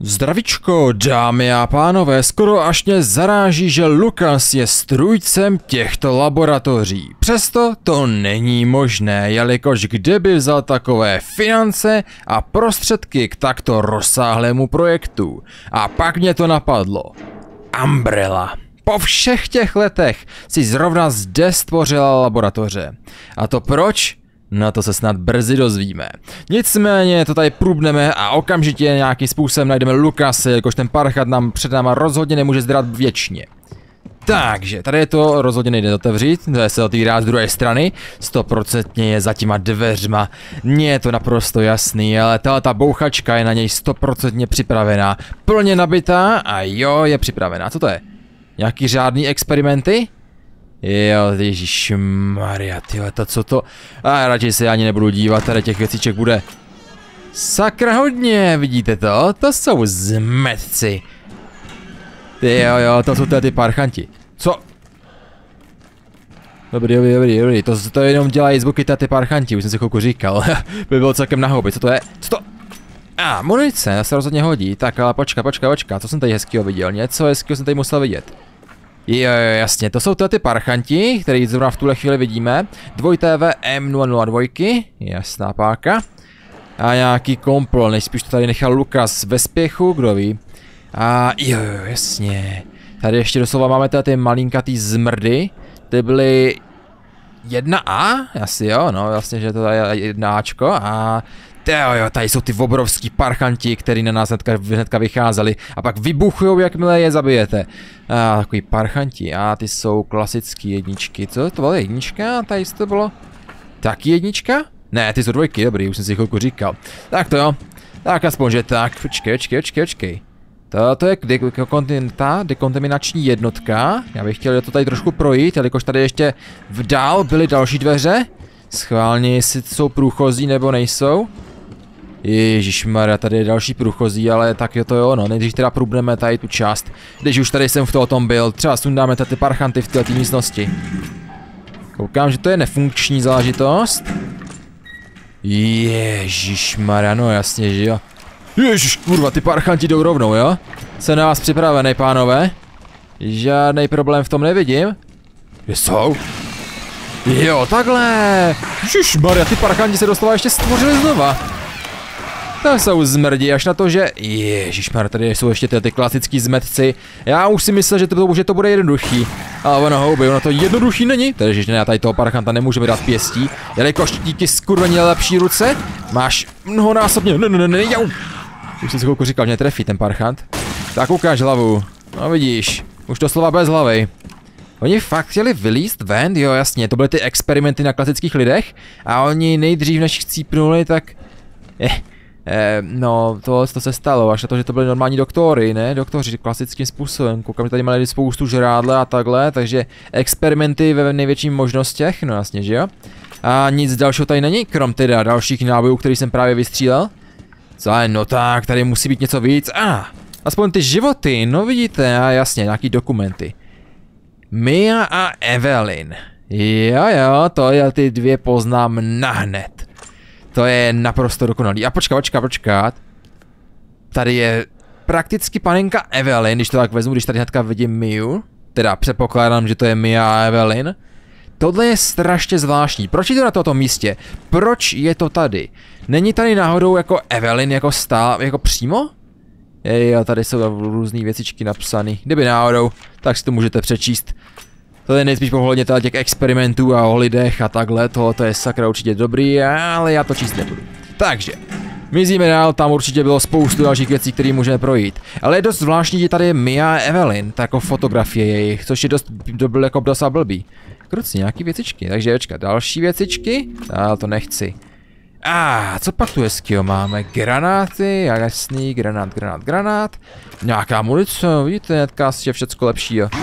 Zdravičko, dámy a pánové, skoro až mě zaráží, že Lukas je strůjcem těchto laboratoří. Přesto to není možné, jelikož kde by vzal takové finance a prostředky k takto rozsáhlému projektu. A pak mě to napadlo. Umbrella. Po všech těch letech si zrovna zde stvořila laboratoře. A to proč? No to se snad brzy dozvíme. Nicméně to tady průbneme a okamžitě nějakým způsobem najdeme Lukase, jakož ten parchat nám před náma rozhodně nemůže zdrát věčně. Takže, tady je to rozhodně nejde otevřít, to se otvírá z druhé strany, 100% je za těma dveřma, mně je to naprosto jasný, ale ta bouchačka je na něj 100% připravená, plně nabitá a jo, je připravená, co to je? Nějaký řádný experimenty? Jo, ježišmarja, tyhle, to co to? A radši se ani nebudu dívat, tady těch věciček bude sakra hodně, vidíte to? To jsou zmetci. Jo, to jsou ty parchanti. Co? Dobrý, to jenom dělají zvuky ty parchanti, už jsem si chvilku říkal. By bylo celkem na houby, co to je? Co to? Munice, to se rozhodně hodí, tak ale počka, co jsem tady hezkýho viděl, něco hezkýho jsem tady musel vidět. Jo, jasně, to jsou ty parchanti, který zrovna v tuhle chvíli vidíme. 2TV M002, jasná páka. A nějaký komplot, nejspíš to tady nechal Lukas ve spěchu, kdo ví. A jo, jasně. Tady ještě doslova máme ty malinkatý zmrdy. Ty byly 1A? Asi jo, no vlastně, že to je 1Ačko a... Jo, tady jsou ty obrovský parchanti, který na nás hnedka vycházeli a pak vybuchujou, jakmile je zabijete. Takový parchanti, ty jsou klasický jedničky. Co? To byla jednička? A tady to bylo taky jednička? Ne, ty jsou dvojky, dobrý, už jsem si chvilku říkal. Tak to jo, tak aspoň, že tak, počkej. To je dekontaminační jednotka, já bych chtěl to tady trošku projít, jelikož tady ještě vdál byly další dveře. Schválně, jestli jsou průchozí nebo nejsou. Ježišmarja, tady je další průchozí, ale tak jo to jo, no, nejdřív teda průbneme tady tu část. Když už tady jsem v tom byl, třeba sundáme ty parchanty v této místnosti. Koukám, že to je nefunkční záležitost. Ježišmarja, no jasně, že jo. Ježiš, kurva, ty parchanti jdou rovnou, jo? Jsem na vás připravený, pánové. Žádný problém v tom nevidím. Kde jsou? Jo, takhle! Ježišmarja, ty parchanti se doslova ještě stvořili znova. To jsou zmrdi, až na to, že... Ježišmarja, tady jsou ještě ty klasický zmetci. Já už si myslel, že to bude jednoduchý. Ale ono to jednoduchý není. Takže ne, tady toho parchanta nemůžeme dát pěstí. Jelikož díky skurveně lepší ruce máš mnohonásobně... Ne, jau! Už jsem si chvilku říkal, že netrefí ten parchant. Tak ukáž hlavu. No vidíš, už doslova bez hlavy. Oni fakt chtěli vylízt ven, jo jasně, to byly ty experimenty na klasických lidech a oni nejdřív než chcípnuli, tak... No, to se stalo, až na to, že to byli normální doktory, ne? Doktoři klasickým způsobem, koukám, že tady měli spoustu žrádle a takhle, takže experimenty ve největších možnostech, no jasně, že jo? A nic dalšího tady není, krom teda dalších nábojů, který jsem právě vystřílel. No tak, tady musí být něco víc, aspoň ty životy, no vidíte, a jasně, nějaký dokumenty. Mia a Evelyn. Jo, to je ty dvě poznám nahned. To je naprosto dokonalý. A počkat. Tady je prakticky panenka Evelyn, když to tak vezmu, když tady hnedka vidím Miu. Teda předpokládám, že to je Mia a Evelyn. Tohle je strašně zvláštní. Proč je to na tomto místě? Proč je to tady? Není tady náhodou jako Evelyn jako přímo? Jo, tady jsou různé věcičky napsané. Kdyby náhodou, tak si to můžete přečíst. To je nejspíš pohledně těch experimentů a o lidech a takhle, to je sakra určitě dobrý, ale já to číst nebudu. Takže, mizíme dál, tam určitě bylo spoustu dalších věcí, které můžeme projít. Ale je dost zvláštní, že tady je Mia a Evelyn, tak jako fotografie jejich, což je dost blbý. Kruci, nějaký věcičky, takže další věcičky, ale to nechci. Co pak tu hezkýho máme? Granáty, jasný, granát. Nějaká munice, vidíte, netka je všecko lepší, jo.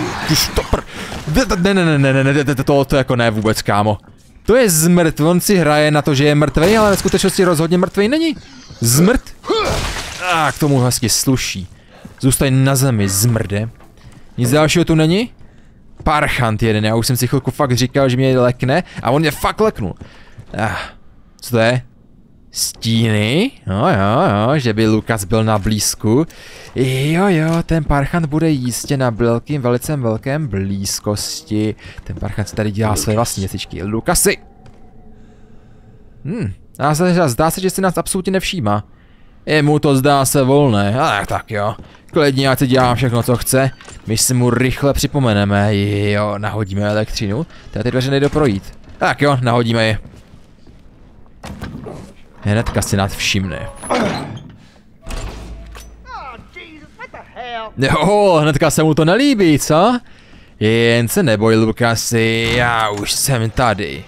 Ne, to jako ne vůbec, kámo. To je zmrt, on si hraje na to, že je mrtvej, ale ve skutečnosti rozhodně mrtvej není. Zmrt? K tomu hezky sluší. Zůstaň na zemi, zmrde. Nic dalšího tu není? Parchant jeden, já už jsem si chvilku fakt říkal, že mě lekne a on mě fakt leknul. Co to je? Stíny? Jo, že by Lukas byl na blízku. Jo, ten parchant bude jistě na velice velkém blízkosti. Ten parchant si tady dělá své vlastní věcičky. Lukasi! Zdá se, že si nás absolutně nevšímá. Jemu to zdá se volné, tak jo. Klidně, ať si dělá všechno, co chce. My si mu rychle připomeneme. Jo, nahodíme elektřinu. Tady ty dveře nejdou projít. Tak jo, nahodíme je. Hnedka si nás všimne. Jo, hnedka se mu to nelíbí, co? Jen se neboj, Lukasi, já už jsem tady.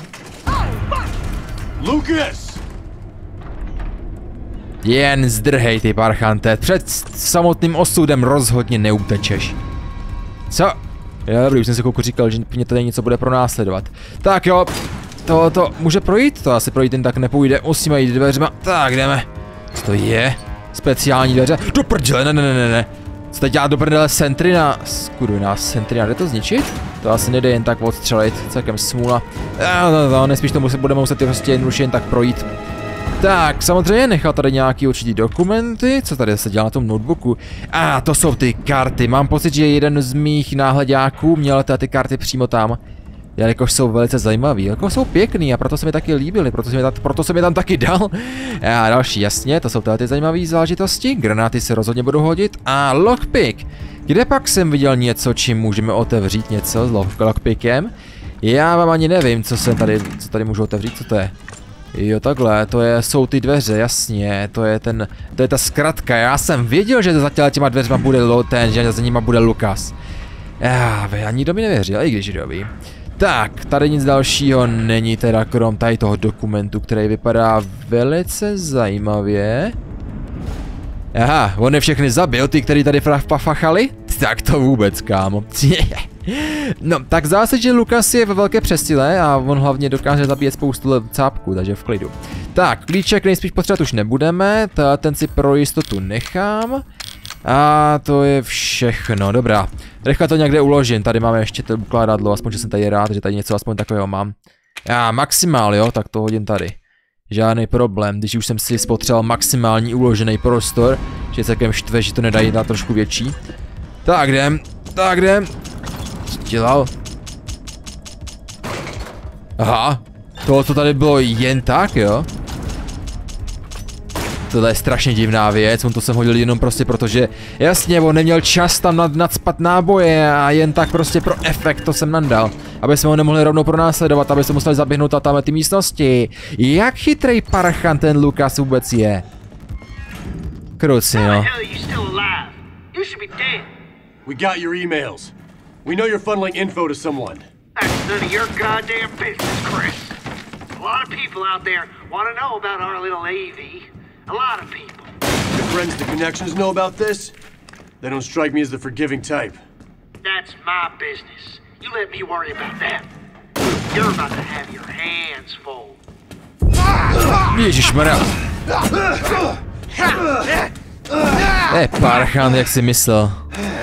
Lucas! Jen zdrhej, ty parchante, před samotným osudem rozhodně neutečeš. Co? Jo, dobrý, už jsem si chvilku říkal, že mě tady něco bude pronásledovat. Tak jo, to může projít? To asi projít jen tak nepůjde, musíme jít dveřma. Tak jdeme. Co to je? Speciální dveře. Do prdele, ne. Co teď dělá do prdele Sentrina? Skurvená Sentrina, jde to zničit? To asi nejde jen tak odstřelit, celkem smůla. Nejspíš to budeme muset prostě jednoduše jen tak projít. Tak, samozřejmě nechal tady nějaký určitý dokumenty, co tady se dělá na tom notebooku. To jsou ty karty, mám pocit, že jeden z mých náhledáků měl ty karty přímo tam. Jelikož jsou velice zajímavý, jako jsou pěkný a proto se mi taky líbily, proto jsem je tam taky dal. A další, jasně, to jsou ty zajímavé záležitosti, granáty se rozhodně budou hodit a lockpick. Kde pak jsem viděl něco, čím můžeme otevřít něco s lockpickem? Já vám ani nevím, co tady můžu otevřít, co to je. Jo, takhle, jsou ty dveře, jasně, to je ta zkratka, já jsem věděl, že za těma dveřma bude že za nima bude Lukas. Ani nikdo mi nevěřil, i když kdo ví. Tak, tady nic dalšího není teda krom tady toho dokumentu, který vypadá velice zajímavě. Aha, on je všechny zabil, ty, který tady pafachali? Tak to vůbec, kámo. No, tak zdá se, že Lukas je ve velké přesile a on hlavně dokáže zabíjet spoustu cápků, takže v klidu. Tak, klíček nejspíš potřebovat už nebudeme, ten si pro jistotu nechám. A to je všechno, dobrá. Rychle to někde uložím, tady máme ještě to ukládadlo, aspoň že jsem tady rád, že tady něco aspoň takového mám. Maximál, jo, tak to hodím tady. Žádný problém, když už jsem si spotřeboval maximální uložený prostor, že se celkem štve, že to nedají na trošku větší. Tak jdem. Dělal. Aha, to tady bylo jen tak, jo? Tohle je strašně divná věc, on to jsem hodil jenom prostě protože, jasně, on neměl čas tam nadspat náboje a jen tak prostě pro efekt to jsem nandal. Aby jsme ho nemohli rovnou pronásledovat, aby se museli zaběhnout tam ty místnosti. Jak chytrej parchant ten Lukas vůbec je? Kruci, no. We got your emails. We know you're funneling info to someone. That's none of your goddamn business, Chris. A lot of people out there want to know about our little AV. A lot of people. Your friends, the connections know about this? They don't strike me as the forgiving type. That's my business. You let me worry about that. You're about to have your hands full. Ježišmarja. Parchant, jak si myslel.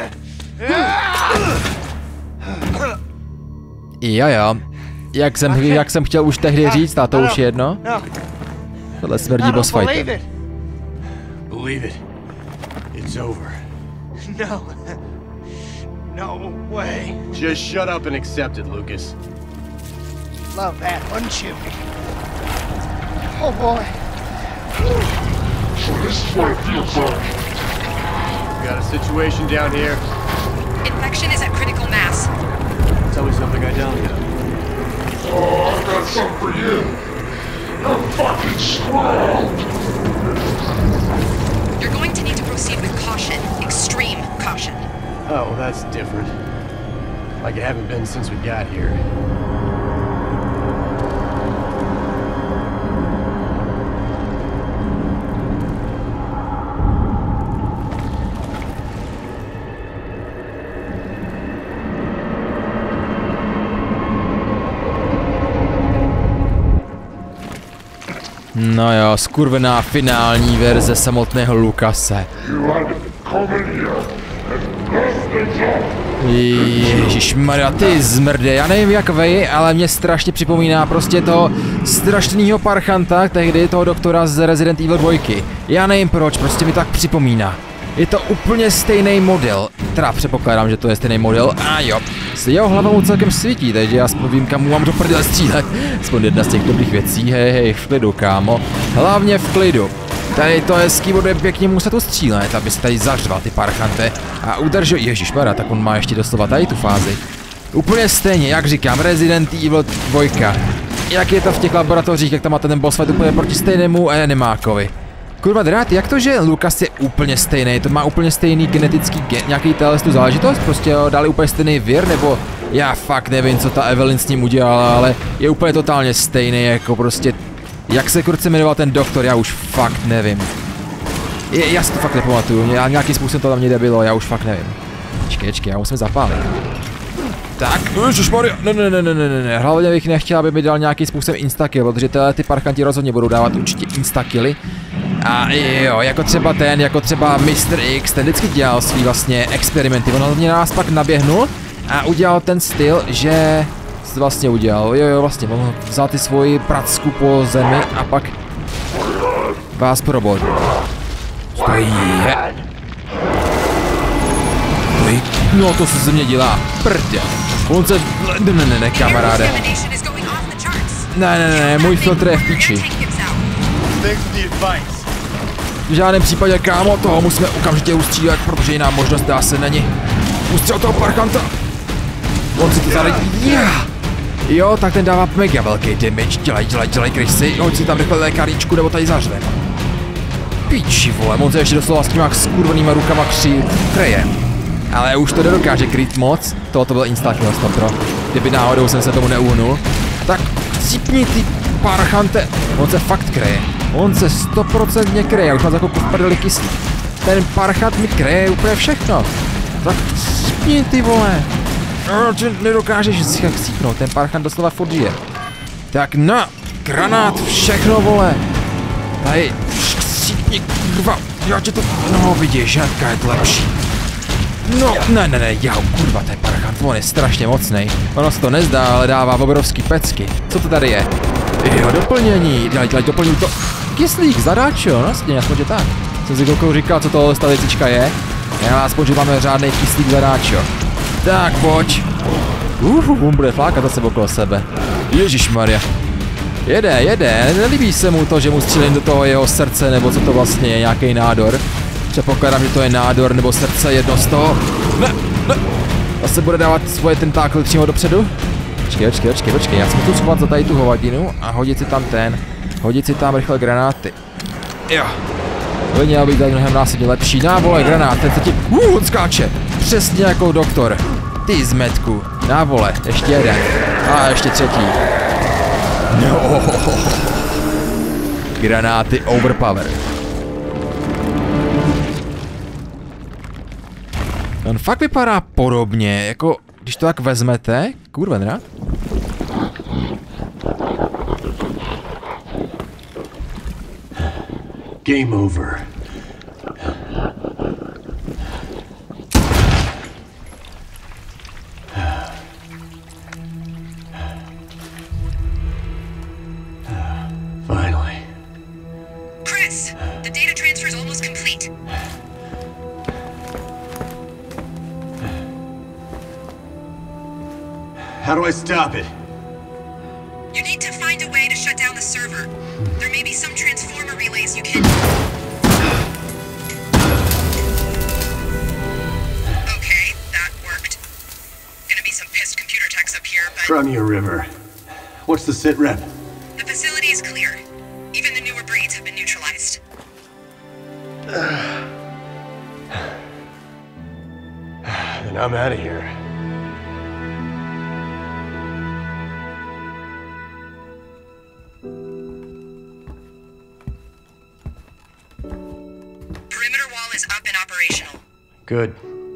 Jo. Jak jsem chtěl už tehdy říct, a to už je jedno. Tohle smrdí boss fighter. Believe it. It's over. No way. Just shut up and accept it, Lucas. Love that, wouldn't you? Oh boy. So this is what it feels like. We got a situation down here. Infection is at critical mass. Tell me something I don't know. Oh, I've got something for you. You're fucking screwed. You're going to need to proceed with caution. Extreme caution. Oh, well, that's different. Like it haven't been since we got here. No jo, skurvená finální verze samotného Lukase. You had to come in here Ježišmarja, ty zmrde, já nevím jak vy, ale mě strašně připomíná prostě toho strašnýho parchanta, tehdy toho doktora z Resident Evil 2. Já nevím proč, prostě mi tak připomíná. Je to úplně stejný model, teda předpokládám, že to je stejný model, a jo, se jeho hlava mu celkem svítí, takže já aspoň vím, kam mu mám do prdele střílet. Aspoň jedna z těch dobrých věcí, hej, v klidu, kámo, hlavně v klidu. Tady to hezký, bude pěkně muset ustřílet, aby se tady zařval ty parchante a udržel, ježišmarja, tak on má ještě doslova tady tu fázi. Úplně stejně, jak říkám, Resident Evil 2. Jak je to v těch laboratořích, jak tam máte ten boss fight úplně proti stejnému enemákovi. Kurva drát, jak to, že Lucas je úplně stejný, to má úplně stejný genetický nějaký tu záležitost, prostě ho dali úplně stejný vir, nebo já fakt nevím, co ta Evelyn s ním udělala, ale je úplně totálně stejný, jako prostě, jak se kurce jmenoval ten doktor, já už fakt nevím. Já si to fakt nepamatuju, nějakým způsobem to tam někde bylo, já už fakt nevím. Počkej, já musím zapálit. Tak, ježišmarja, ne, hlavně bych nechtěl, aby mi dal nějakým způsobem instakill, protože ty parchanti rozhodně budou dávat určitě instakilly. A jo, jako třeba Mr. X, ten vždycky dělal svý vlastně experimenty, on hlavně nás pak naběhnul a udělal ten styl, že vlastně udělal, jo, vlastně, on vzal ty svoji pracku po zemi a pak vás probodl. Stojí. No to se ze mě dělá, prdě. On se, ne, kamaráde. Ne, můj filtr je v píči. V žádném případě, kámo, toho musíme okamžitě ustřílet, protože jiná možnost dá se není. Ustřel toho parchanta. On si to zaradí. Jo, tak ten dává mega velký damage. Dělej, krysy. Hoď si tam rychle lékaríčku, nebo tady zařvem. Píči, vole, on se ještě doslova s těma skurvenýma rukama kryje. Ale už to nedokáže kryt moc. Tohle byl instakill, stopro. Kdyby náhodou jsem se tomu neuhnul. Tak cípni ty parchante. On se fakt kryje. On se 100% kryje. Já už mám takovou v prdeli kyslík. Ten parchant mi kryje úplně všechno. Tak cípni ty vole. Nedokážeš cípnout. Ten parchant doslova furt žije. Tak na granát, všechno vole. Tady cípni kurva. Já tě to... No vidíš, jaká je to lepší. No, ne, kurva, ten parchant, on je strašně mocnej. Ono se to nezdá, ale dává obrovský pecky. Co to tady je? Jo, doplnění, dělej, doplňuj to. Kyslík, zadáčo, vlastně, aspoň že tak. Jsem si chvilkou říkal, co tohle věcička je. Já aspoň, že máme řádnej kyslík zadáčo. Tak, pojď. On bude flákat zase okolo sebe. Ježišmarja. Jede, nelíbí se mu to, že mu střílím do toho jeho srdce, nebo co to vlastně je, nějaký nádor. Předpokládám, že to je nádor nebo srdce, jedno z toho. Ne. Zase bude dávat svoje tentákly přímo dopředu. Počkej, já jsem tu schovat za tady tu hovadinu a hodit si tam rychle granáty. Jo. To měl být tady mnohem násobně lepší. Návole, granát, ten se ti... on skáče. Přesně jako doktor. Ty zmetku. Návole, ještě jeden. A ještě třetí. No. Granáty overpower. On fakt vypadá podobně, jako když to tak vezmete, kurva, ne? Game over. Finally. Chris, the data transfer is almost complete. How do I stop it? You need to find a way to shut down the server. There may be some transformer relays you can... Okay, that worked. Gonna be some pissed computer techs up here, but... Crimea River. What's the sit rep? The facility is clear. Even the newer breeds have been neutralized. Then I'm out of here. Perimeter wall is up and operational. Good.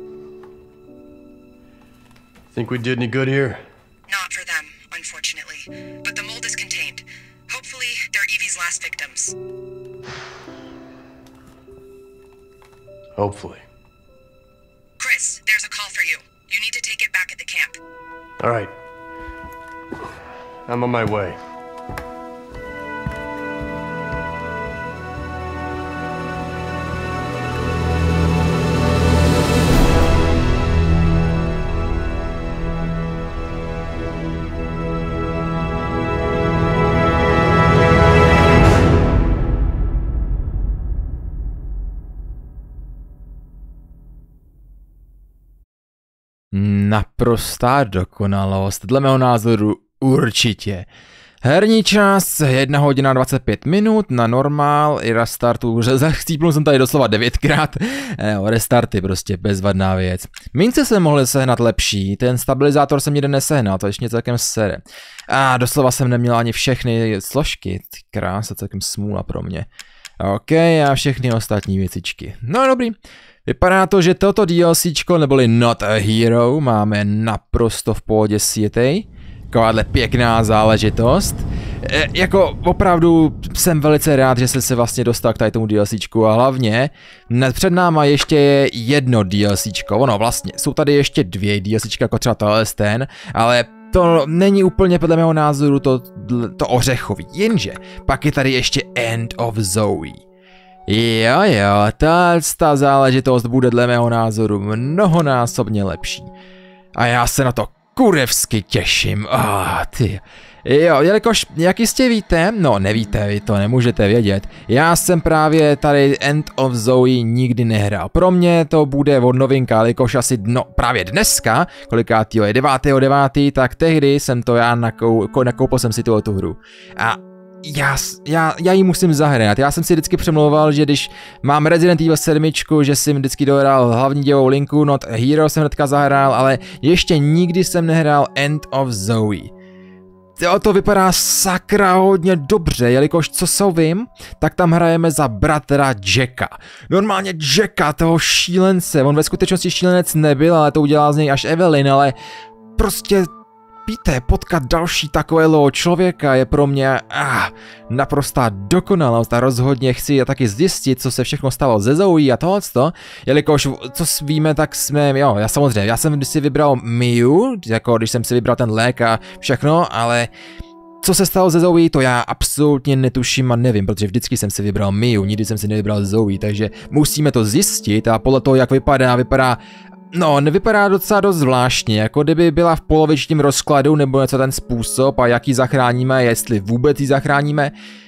Think we did any good here? Not for them, unfortunately. But the mold is contained. Hopefully, they're Evie's last victims. Hopefully. Chris, All right. I'm on my way. Naprostá dokonalost, dle mého názoru určitě. Herní čas 1 hodina 25 minut na normál i restartu, zachcípnul jsem tady doslova 9krát, restarty prostě bezvadná věc. Mince jsem mohl sehnat lepší, ten stabilizátor jsem nikde nesehnal, to ještě celkem sere. A doslova jsem neměl ani všechny složky, krása, celkem smůla pro mě. OK, a všechny ostatní věcičky. No dobrý. Vypadá to, že toto DLCčko, neboli Not a Hero, máme naprosto v pohodě sjetej. Takováhle pěkná záležitost. Jako opravdu jsem velice rád, že jsem se vlastně dostal k tady tomu DLCčku a hlavně před náma ještě je jedno DLCčko. Ono vlastně, jsou tady ještě 2 DLCčka, jako třeba tohle ten, ale to není úplně podle mého názoru to ořechový. Jenže pak je tady ještě End of Zoe. Jo, ta záležitost bude dle mého názoru mnohonásobně lepší. A já se na to kurevsky těším. Ty. Jo, jelikož, jak jistě víte, no nevíte, vy to nemůžete vědět, já jsem právě tady End of Zoe nikdy nehrál. Pro mě to bude od novinka, jelikož asi právě dneska, kolikátýho je 9.9., tak tehdy jsem to já nakoupil jsem si tu hru. A já ji musím zahrát. Já jsem si vždycky přemlouval, že když mám Resident Evil 7, že jsem vždycky dohrál hlavní dělovou linku, Not a Hero jsem hnedka zahrál, ale ještě nikdy jsem nehrál End of Zoe. To vypadá sakra hodně dobře, jelikož co vím, tak tam hrajeme za bratra Jacka. Normálně Jacka, toho šílence, on ve skutečnosti šílenec nebyl, ale to udělal z něj až Evelyn, ale prostě víte, potkat další takového člověka je pro mě naprostá dokonalost a rozhodně chci taky zjistit, co se všechno stalo ze Zoe a tohleto, jelikož co víme, tak jsme, já jsem si vybral Miu, jako když jsem si vybral ten lék a všechno, ale co se stalo ze Zoe, to já absolutně netuším a nevím, protože vždycky jsem si vybral Miu, nikdy jsem si nevybral Zoe, takže musíme to zjistit a podle toho, jak vypadá no, nevypadá docela dost zvláštně, jako kdyby byla v polovičním rozkladu nebo něco ten způsob a jak ji zachráníme, jestli vůbec ji zachráníme.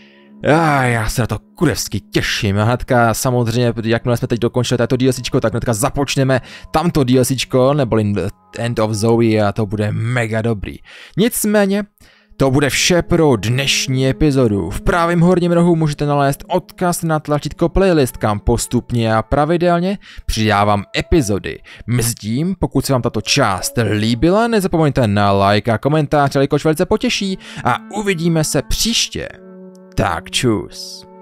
Já se na to kurevsky těším a hnedka samozřejmě, jakmile jsme teď dokončili tato DLCčko, tak hnedka započneme tamto DLCčko, neboli End of Zoe a to bude mega dobrý. Nicméně, to bude vše pro dnešní epizodu. V pravém horním rohu můžete nalézt odkaz na tlačítko playlist, kam postupně a pravidelně přidávám epizody. Mezitím, pokud se vám tato část líbila, nezapomeňte na like a komentář, jelikož velice potěší a uvidíme se příště. Tak čus.